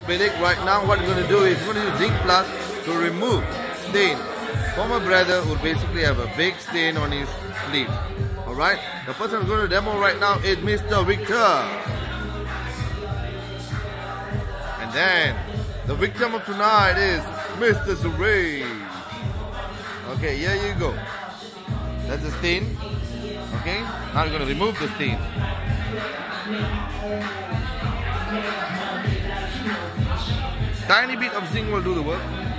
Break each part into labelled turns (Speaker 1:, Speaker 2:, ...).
Speaker 1: Right now what we're going to do is we're going to use Zing Plus to remove stain. For my brother who basically have a big stain on his sleeve. Alright, the person who's going to demo right now is Mr. Victor. And then the victim of tonight is Mr. Suresh. Okay, here you go. That's the stain. Okay, now we're going to remove the stain. Tiny bit of zinc will do the work.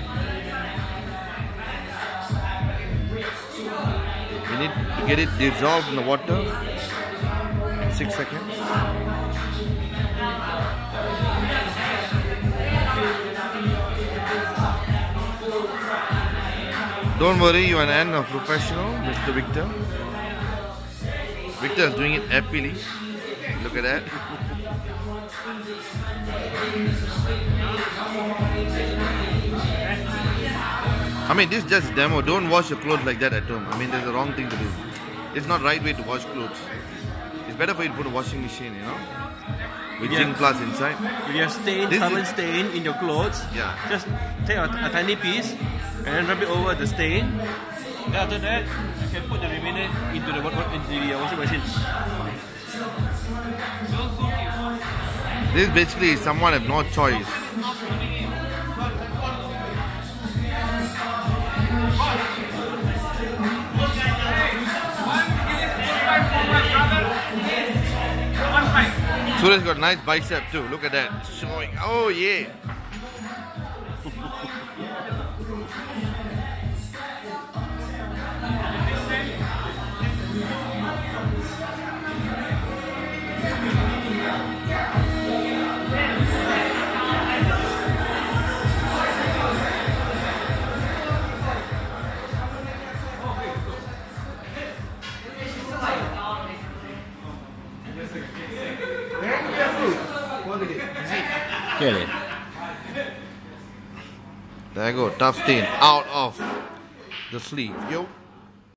Speaker 1: We need to get it dissolved in the water in 6 seconds. Don't worry, you are a professional, Mr. Victor. Victor is doing it happily. Look at that. I mean, this is just demo. Don't wash your clothes like that at home. I mean, there's a wrong thing to do. It's not right way to wash clothes. It's better for you to put a washing machine, you know, with Zing Plus inside.
Speaker 2: If you have carbon stain in your clothes,
Speaker 1: yeah,
Speaker 2: just take a tiny piece and then rub it over the stain. Then after that, you can put the remainder into the washing machine.
Speaker 1: This basically someone have no choice. Suresh got nice bicep too. Look at that. Showing. Oh yeah.
Speaker 2: Get it.
Speaker 1: There you go, tough stain out of the sleeve. Yo.